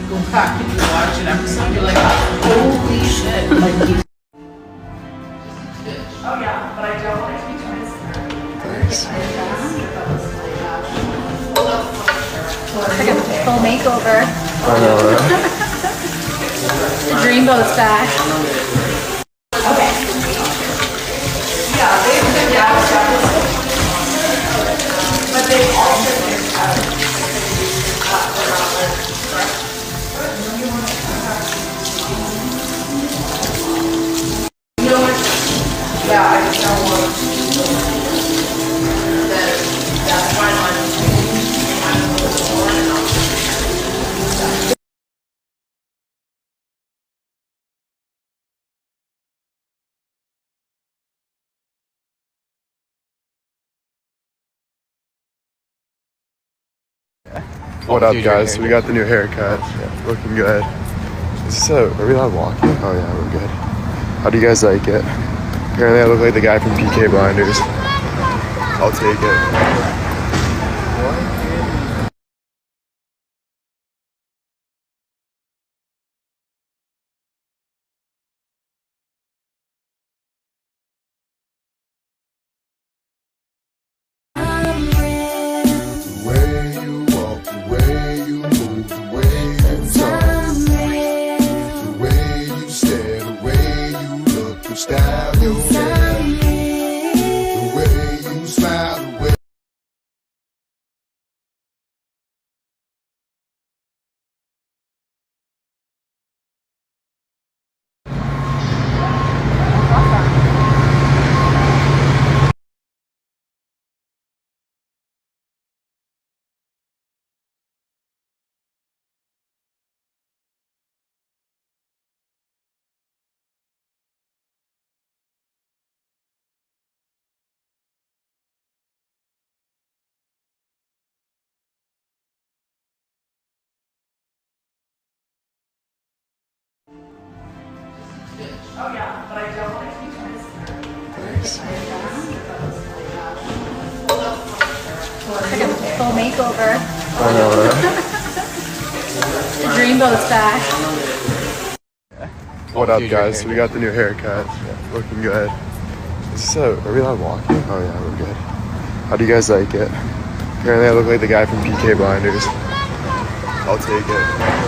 go back and you watch an episode, you're like, holy shit. Like, oh yeah, but I don't want it to be twice. It's like a full makeover. I know, right? The dreamboat's back. Okay. Yeah, they've been down, but they've also been yeah, I just don't want that's fine on What up, guys? We got the new haircut. Looking good. Is this are we allowed walking? Oh yeah, we're good. How do you guys like it? Apparently I look like the guy from PK Blinders. I'll take it. Style your hair, the way you smile, the way oh yeah, but I don't want it to be twice. It's like a full makeover. I know, right? The dreamboat's back. What up, guys? We got the new haircut. Looking good. Is this are we allowed walking? Oh yeah, we're good. How do you guys like it? Apparently I look like the guy from PK Blinders. I'll take it.